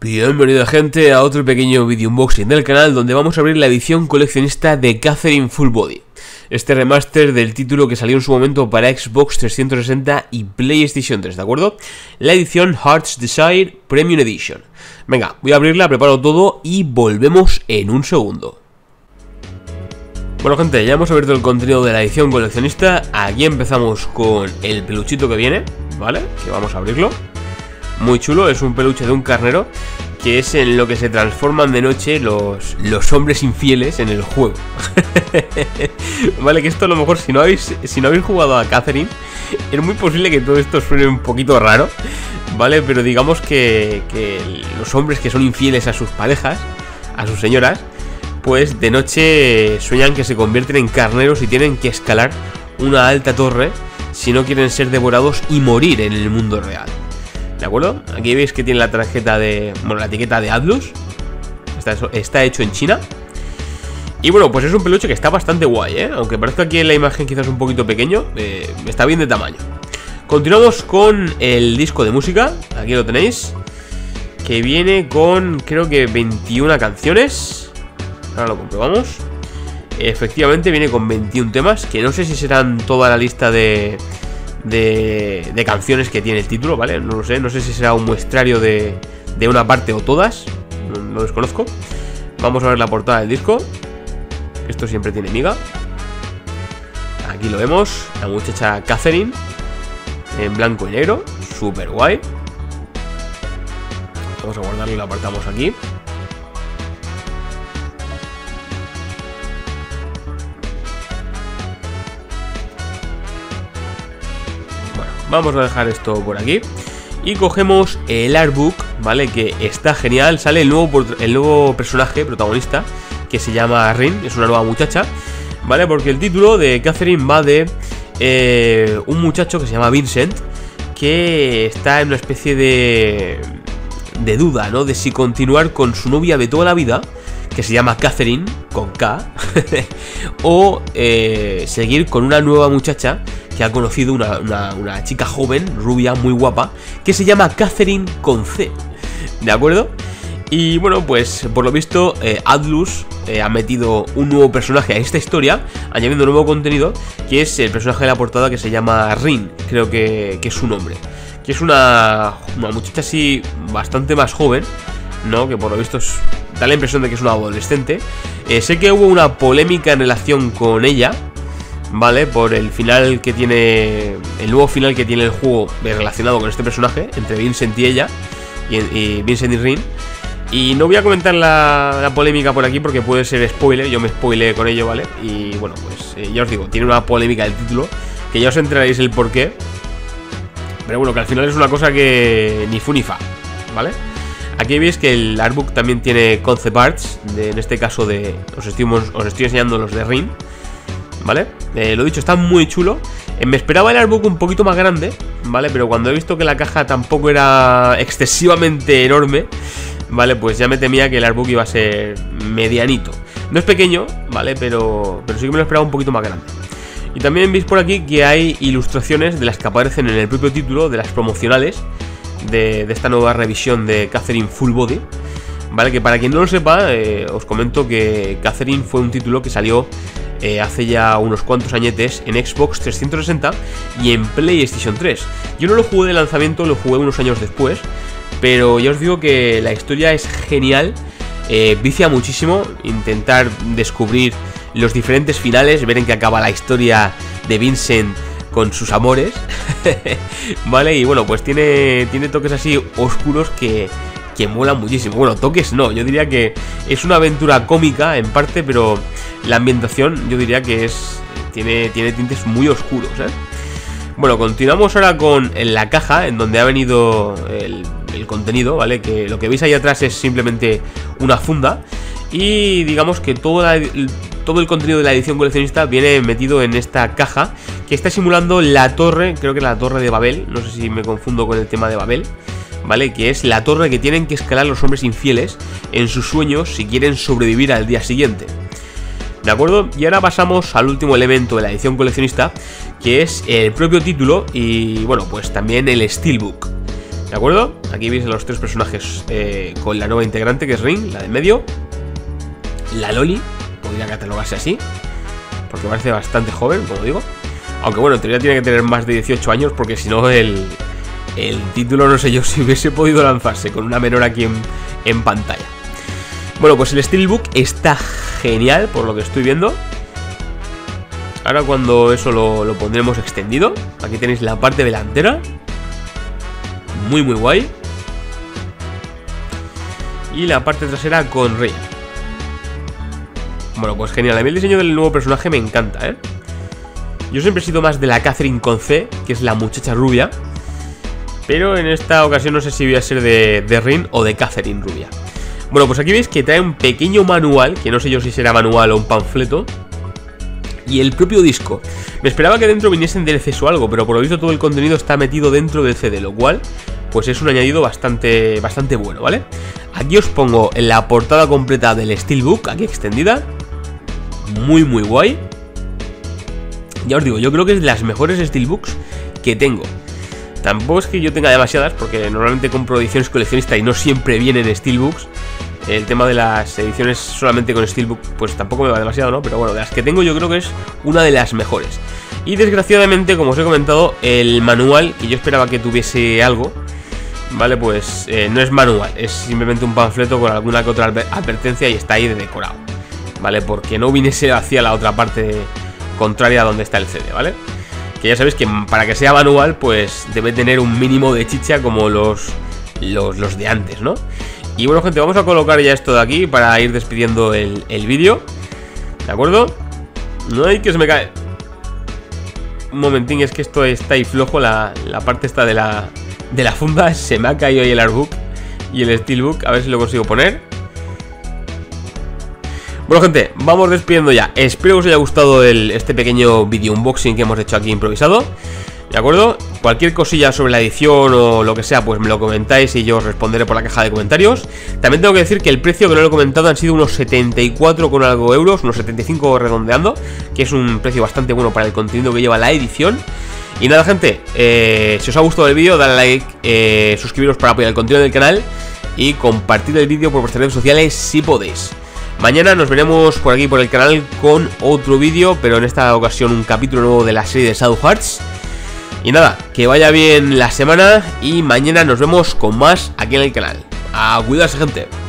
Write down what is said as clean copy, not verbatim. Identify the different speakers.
Speaker 1: Bienvenido gente a otro pequeño video unboxing del canal donde vamos a abrir la edición coleccionista de Catherine Full Body. Este remaster del título que salió en su momento para Xbox 360 y PlayStation 3, ¿de acuerdo? La edición Heart's Desire Premium Edition. Venga, voy a abrirla, preparo todo y volvemos en un segundo. Bueno gente, ya hemos abierto el contenido de la edición coleccionista. Aquí empezamos con el peluchito que viene, ¿vale? Que vamos a abrirlo. Muy chulo, es un peluche de un carnero, que es en lo que se transforman de noche los hombres infieles en el juego. Vale, que esto a lo mejor si no habéis jugado a Catherine, es muy posible que todo esto suene un poquito raro, ¿vale? Pero digamos que los hombres que son infieles a sus parejas, a sus señoras, pues de noche sueñan que se convierten en carneros y tienen que escalar una alta torre si no quieren ser devorados y morir en el mundo real. ¿De acuerdo? Aquí veis que tiene la tarjeta de... bueno, la etiqueta de Atlus. Está hecho en China. Y bueno, pues es un peluche que está bastante guay, ¿eh? Aunque parezca aquí en la imagen quizás un poquito pequeño, está bien de tamaño. Continuamos con el disco de música. Aquí lo tenéis, que viene con, creo que 21 canciones. Ahora lo comprobamos. Efectivamente viene con 21 temas, que no sé si serán toda la lista de canciones que tiene el título, ¿vale? No lo sé, no sé si será un muestrario de una parte o todas, no lo desconozco. Vamos a ver la portada del disco. Esto siempre tiene miga. Aquí lo vemos, la muchacha Catherine en blanco y negro, súper guay. Vamos a guardarlo y lo apartamos aquí. Vamos a dejar esto por aquí y cogemos el artbook, ¿vale? Que está genial. Sale el nuevo personaje protagonista, que se llama Rin, es una nueva muchacha, ¿vale? Porque el título de Catherine va de un muchacho que se llama Vincent, que está en una especie de duda, ¿no? De si continuar con su novia de toda la vida, que se llama Catherine, con K, o seguir con una nueva muchacha que ha conocido, una chica joven, rubia, muy guapa, que se llama Catherine con C, ¿de acuerdo? Y bueno, pues por lo visto Atlus ha metido un nuevo personaje a esta historia, añadiendo nuevo contenido, que es el personaje de la portada, que se llama Rin, creo que es su nombre. Que es una muchacha así bastante más joven, ¿no? Que por lo visto da la impresión de que es una adolescente. Sé que hubo una polémica en relación con ella, ¿vale? Por el final que tiene, el nuevo final que tiene el juego relacionado con este personaje, entre Vincent y ella, y Vincent y Rin. Y no voy a comentar la polémica por aquí porque puede ser spoiler, yo me spoileé con ello, ¿vale? Y bueno, pues ya os digo, tiene una polémica el título, que ya os enteraréis el porqué. Pero bueno, que al final es una cosa que ni fu ni fa, ¿vale? Aquí veis que el artbook también tiene concept arts, en este caso os estoy enseñando los de Rin, ¿vale? Lo dicho, está muy chulo. Me esperaba el artbook un poquito más grande, ¿vale? Pero cuando he visto que la caja tampoco era excesivamente enorme, ¿vale? Pues ya me temía que el artbook iba a ser medianito. No es pequeño, ¿vale? Pero sí que me lo esperaba un poquito más grande. Y también veis por aquí que hay ilustraciones de las que aparecen en el propio título, de las promocionales de esta nueva revisión de Catherine Full Body, ¿vale? Que para quien no lo sepa, os comento que Catherine fue un título que salió hace ya unos cuantos añetes en Xbox 360 y en PlayStation 3. Yo no lo jugué de lanzamiento, lo jugué unos años después, pero ya os digo que la historia es genial, vicia muchísimo intentar descubrir los diferentes finales, ver en qué acaba la historia de Vincent con sus amores, ¿vale? Y bueno, pues tiene toques así oscuros que molan muchísimo. Bueno, toques no, yo diría que es una aventura cómica en parte, pero la ambientación yo diría que tiene tintes muy oscuros, ¿eh? Bueno, continuamos ahora con la caja, en donde ha venido el contenido, ¿vale? Que lo que veis ahí atrás es simplemente una funda. Y digamos que todo el contenido de la edición coleccionista viene metido en esta caja, que está simulando la torre, creo que la torre de Babel, no sé si me confundo con el tema de Babel, ¿vale? Que es la torre que tienen que escalar los hombres infieles en sus sueños si quieren sobrevivir al día siguiente, ¿de acuerdo? Y ahora pasamos al último elemento de la edición coleccionista, que es el propio título y, bueno, pues también el steelbook, ¿De acuerdo? Aquí veis los 3 personajes con la nueva integrante, que es Rin, la de medio. La Loli, podría catalogarse así, porque parece bastante joven, como digo. Aunque bueno, en teoría tiene que tener más de 18 años, porque si no el título, no sé yo si hubiese podido lanzarse con una menor aquí en pantalla. Bueno, pues el Steelbook está genial, por lo que estoy viendo. Ahora cuando eso lo pondremos extendido. Aquí tenéis la parte delantera. Muy guay. Y la parte trasera con Rey. Bueno, pues genial. A mí el diseño del nuevo personaje me encanta, ¿eh? Yo siempre he sido más de la Catherine con C, que es la muchacha rubia. Pero en esta ocasión no sé si voy a ser de Rin o de Catherine rubia. Bueno, pues aquí veis que trae un pequeño manual, que no sé yo si será manual o un panfleto. Y el propio disco. Me esperaba que dentro viniesen DLCs o algo, pero por lo visto todo el contenido está metido dentro del CD, lo cual pues es un añadido bastante bueno, ¿vale? Aquí os pongo la portada completa del Steelbook, aquí extendida. Muy guay. Ya os digo, yo creo que es de las mejores Steelbooks que tengo. Tampoco es que yo tenga demasiadas, porque normalmente compro ediciones coleccionistas y no siempre vienen Steelbooks. El tema de las ediciones solamente con Steelbook pues tampoco me va demasiado, ¿no? Pero bueno, de las que tengo yo creo que es una de las mejores. Y desgraciadamente, como os he comentado, el manual, que yo esperaba que tuviese algo, ¿vale? Pues no es manual, es simplemente un panfleto con alguna que otra advertencia y está ahí de decorado, ¿vale? Porque no viniese hacia la otra parte contraria a donde está el CD, ¿vale? Que ya sabéis que para que sea manual pues debe tener un mínimo de chicha como los de antes, ¿no? Y bueno, gente, vamos a colocar ya esto de aquí para ir despidiendo el vídeo. ¿De acuerdo? No hay que se me cae. Un momentín, es que esto está ahí flojo. La parte esta de la funda. Se me ha caído ahí el artbook y el Steelbook. A ver si lo consigo poner. Bueno, gente, vamos despidiendo ya. Espero que os haya gustado este pequeño video unboxing que hemos hecho aquí improvisado. ¿De acuerdo? Cualquier cosilla sobre la edición o lo que sea, pues me lo comentáis y yo os responderé por la caja de comentarios. También tengo que decir que el precio, que no lo he comentado, han sido unos 74 con algo euros, unos 75 redondeando, que es un precio bastante bueno para el contenido que lleva la edición. Y nada, gente, si os ha gustado el vídeo, dale like, suscribiros para apoyar el contenido del canal y compartid el vídeo por vuestras redes sociales si podéis. Mañana nos veremos por aquí por el canal con otro vídeo, pero en esta ocasión un capítulo nuevo de la serie de Shadow Hearts. Y nada, que vaya bien la semana y mañana nos vemos con más aquí en el canal. A cuidarse, gente.